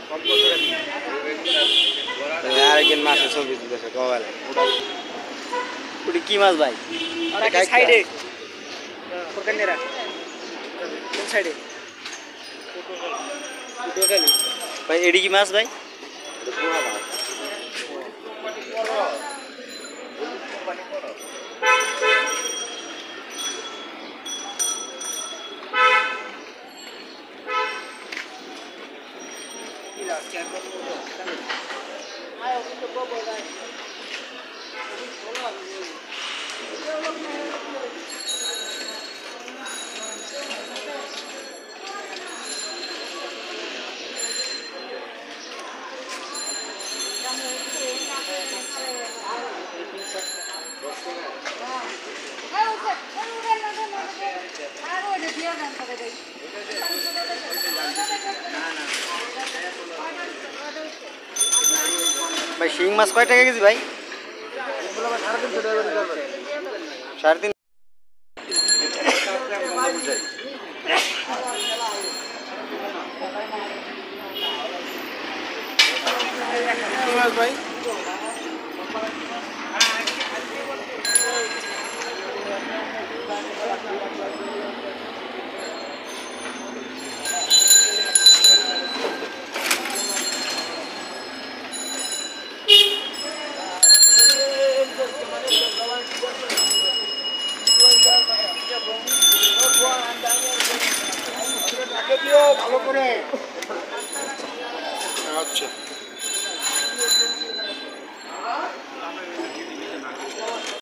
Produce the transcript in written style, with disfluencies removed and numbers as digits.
আরেকজন মাছের ছবি তুলতেছে কবালে ওটা কি মাছ ভাই সাইডে সাইডে ভাই এডি কি মাছ ভাই ভাই শিং মাছ কয় টাকা কেজি ভাই 3.5 ভাই ভালো করে